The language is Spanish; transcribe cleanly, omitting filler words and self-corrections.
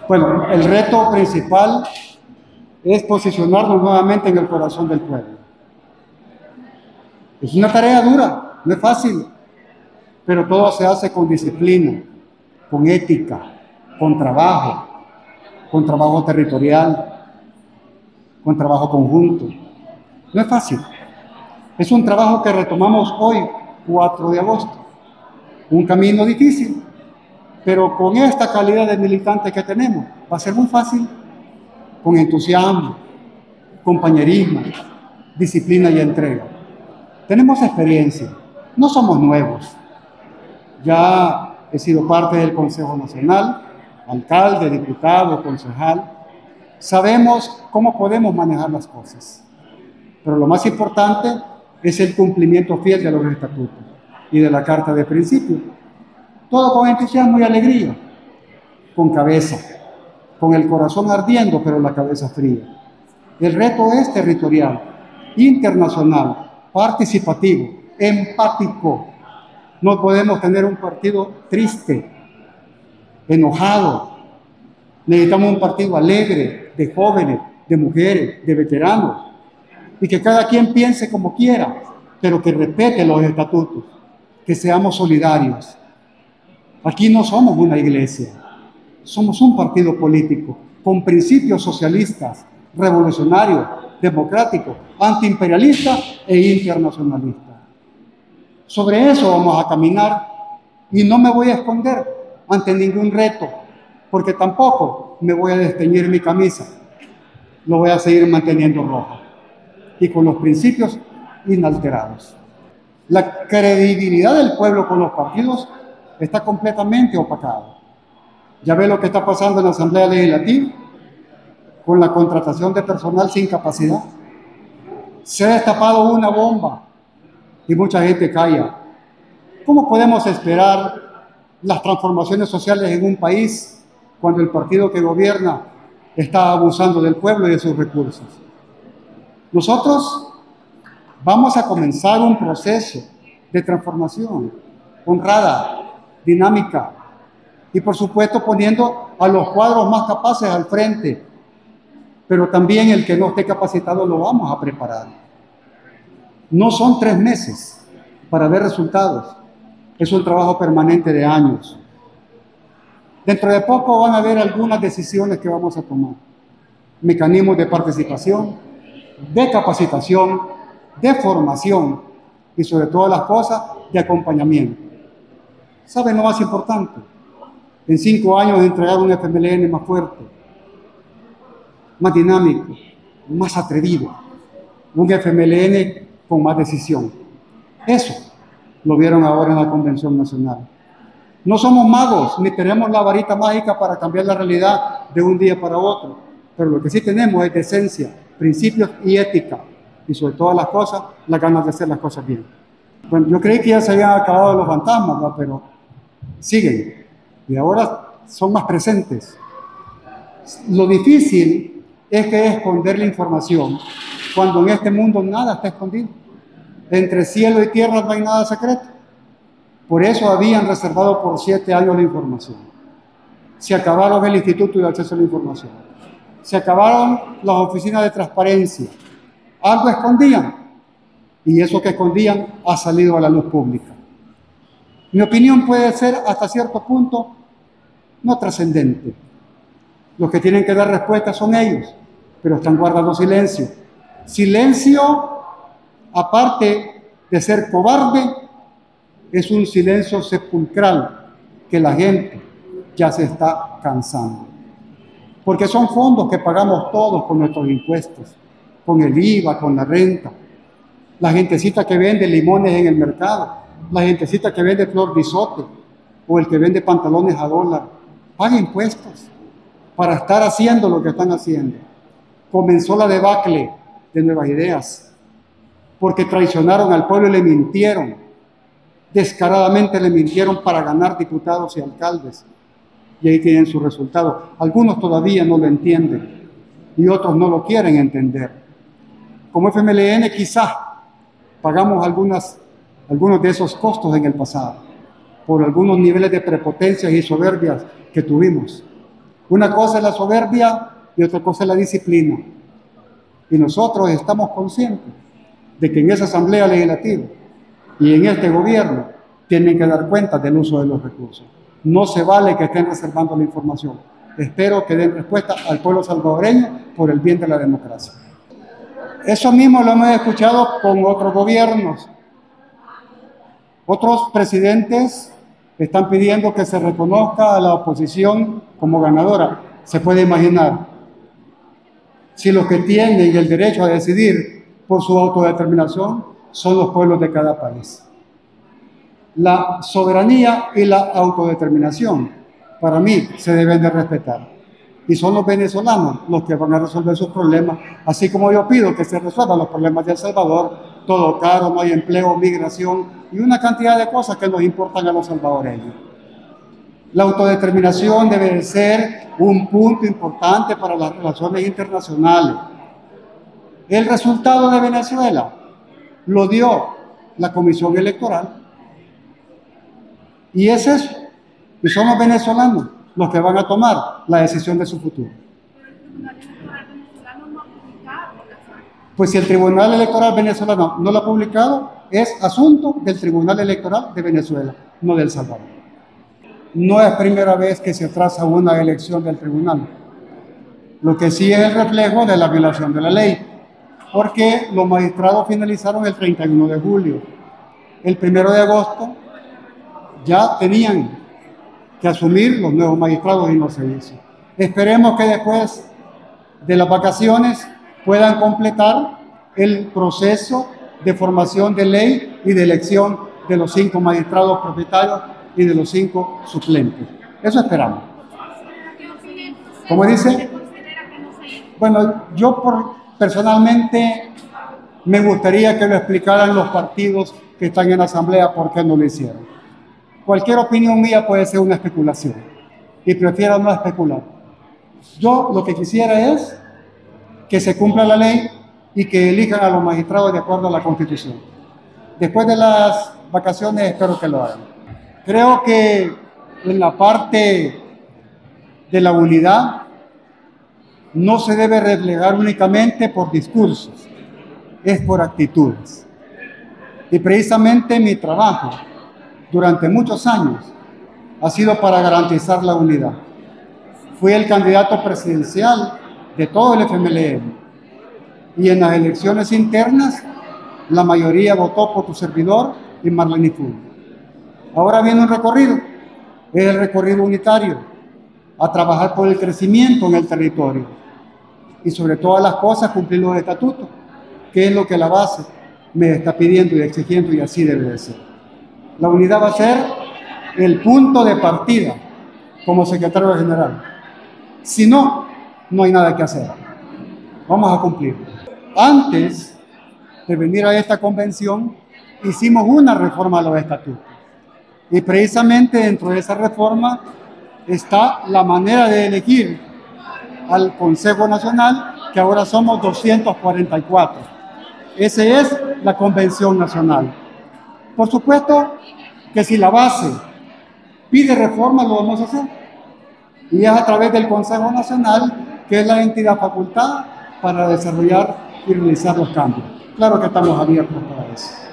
Bueno, el reto principal es posicionarnos nuevamente en el corazón del pueblo. Es una tarea dura, no es fácil, pero todo se hace con disciplina, con ética, con trabajo territorial, con trabajo conjunto. No es fácil. Es un trabajo que retomamos hoy, 4 de agosto. Un camino difícil, pero con esta calidad de militantes que tenemos, va a ser muy fácil, con entusiasmo, compañerismo, disciplina y entrega. Tenemos experiencia, no somos nuevos. Ya he sido parte del Consejo Nacional, alcalde, diputado, concejal. Sabemos cómo podemos manejar las cosas. Pero lo más importante es el cumplimiento fiel de los estatutos y de la Carta de Principios. Todo con entusiasmo y alegría, con cabeza, con el corazón ardiendo, pero la cabeza fría. El reto es territorial, internacional, participativo, empático. No podemos tener un partido triste, enojado. Necesitamos un partido alegre, de jóvenes, de mujeres, de veteranos, y que cada quien piense como quiera, pero que respete los estatutos, que seamos solidarios. Aquí no somos una iglesia, somos un partido político con principios socialistas, revolucionarios, democráticos, antiimperialistas e internacionalistas. Sobre eso vamos a caminar y no me voy a esconder ante ningún reto, porque tampoco me voy a desteñir mi camisa, lo voy a seguir manteniendo rojo y con los principios inalterados. La credibilidad del pueblo con los partidos está completamente opacada. Ya ve lo que está pasando en la Asamblea Legislativa con la contratación de personal sin capacidad. Se ha destapado una bomba y mucha gente calla. ¿Cómo podemos esperar las transformaciones sociales en un país cuando el partido que gobierna está abusando del pueblo y de sus recursos? Nosotros vamos a comenzar un proceso de transformación honrada, dinámica y por supuesto poniendo a los cuadros más capaces al frente, pero también el que no esté capacitado lo vamos a preparar. No son 3 meses para ver resultados, es un trabajo permanente de años. Dentro de poco van a haber algunas decisiones que vamos a tomar, mecanismos de participación, de capacitación, de formación y sobre todas las cosas de acompañamiento. ¿Saben lo más importante? En 5 años entregar un FMLN más fuerte, más dinámico, más atrevido, un FMLN con más decisión. Eso lo vieron ahora en la Convención Nacional. No somos magos, ni tenemos la varita mágica para cambiar la realidad de un día para otro, pero lo que sí tenemos es decencia, principios y ética, y sobre todas las cosas, las ganas de hacer las cosas bien. Bueno, yo creí que ya se habían acabado los fantasmas, ¿no? Pero siguen, y ahora son más presentes. Lo difícil es que esconder la información, cuando en este mundo nada está escondido. Entre cielo y tierra no hay nada secreto. Por eso habían reservado por 7 años la información. Se acabaron el Instituto de Acceso a la Información. Se acabaron las oficinas de transparencia. Algo escondían. Y eso que escondían ha salido a la luz pública. Mi opinión puede ser hasta cierto punto no trascendente. Los que tienen que dar respuesta son ellos, pero están guardando silencio. Silencio, aparte de ser cobarde, es un silencio sepulcral que la gente ya se está cansando. Porque son fondos que pagamos todos con nuestros impuestos, con el IVA, con la renta. La gentecita que vende limones en el mercado, la gentecita que vende flor de isote o el que vende pantalones a dólar, paga impuestos para estar haciendo lo que están haciendo. Comenzó la debacle de Nuevas Ideas porque traicionaron al pueblo y le mintieron. Descaradamente le mintieron para ganar diputados y alcaldes. Y ahí tienen su resultado. Algunos todavía no lo entienden y otros no lo quieren entender. Como FMLN quizá pagamos algunos de esos costos en el pasado por algunos niveles de prepotencia y soberbias que tuvimos. Una cosa es la soberbia y otra cosa es la disciplina. Y nosotros estamos conscientes de que en esa Asamblea Legislativa y en este gobierno tienen que dar cuenta del uso de los recursos. No se vale que estén reservando la información. Espero que den respuesta al pueblo salvadoreño por el bien de la democracia. Eso mismo lo hemos escuchado con otros gobiernos. Otros presidentes están pidiendo que se reconozca a la oposición como ganadora. Se puede imaginar, si los que tienen el derecho a decidir por su autodeterminación son los pueblos de cada país. La soberanía y la autodeterminación, para mí, se deben de respetar. Y son los venezolanos los que van a resolver sus problemas, así como yo pido que se resuelvan los problemas de El Salvador, todo caro, no hay empleo, migración y una cantidad de cosas que nos importan a los salvadoreños. La autodeterminación debe de ser un punto importante para las relaciones internacionales. El resultado de Venezuela lo dio la Comisión Electoral. Y es eso. Y son los venezolanos los que van a tomar la decisión de su futuro. Pues si el Tribunal Electoral venezolano no lo ha publicado, es asunto del Tribunal Electoral de Venezuela, no de El Salvador. No es primera vez que se atrasa una elección del tribunal. Lo que sí es el reflejo de la violación de la ley, porque los magistrados finalizaron el 31 de julio. El 1 de agosto ya tenían que asumir los nuevos magistrados y no se hizo. Esperemos que después de las vacaciones puedan completar el proceso de formación de ley y de elección de los 5 magistrados propietarios y de los 5 suplentes. Eso esperamos. ¿Cómo dice? Bueno, yo personalmente me gustaría que lo explicaran los partidos que están en la Asamblea por qué no lo hicieron. Cualquier opinión mía puede ser una especulación y prefiero no especular. Yo lo que quisiera es que se cumpla la ley y que elijan a los magistrados de acuerdo a la Constitución. Después de las vacaciones espero que lo hagan. Creo que en la parte de la unidad no se debe relegar únicamente por discursos, es por actitudes. Y precisamente mi trabajo durante muchos años ha sido para garantizar la unidad. Fui el candidato presidencial de todo el FMLN y en las elecciones internas la mayoría votó por tu servidor y Marlene Fulvio. Ahora viene un recorrido, es el recorrido unitario, a trabajar por el crecimiento en el territorio y sobre todas las cosas cumplir los estatutos, que es lo que la base me está pidiendo y exigiendo y así debe de ser. La unidad va a ser el punto de partida como secretario general. Si no, no hay nada que hacer. Vamos a cumplir. Antes de venir a esta convención, hicimos una reforma a los estatutos. Y precisamente dentro de esa reforma está la manera de elegir al Consejo Nacional, que ahora somos 244. Esa es la Convención Nacional. Por supuesto que si la base pide reforma, lo vamos a hacer. Y es a través del Consejo Nacional, que es la entidad facultada para desarrollar y realizar los cambios. Claro que estamos abiertos para eso.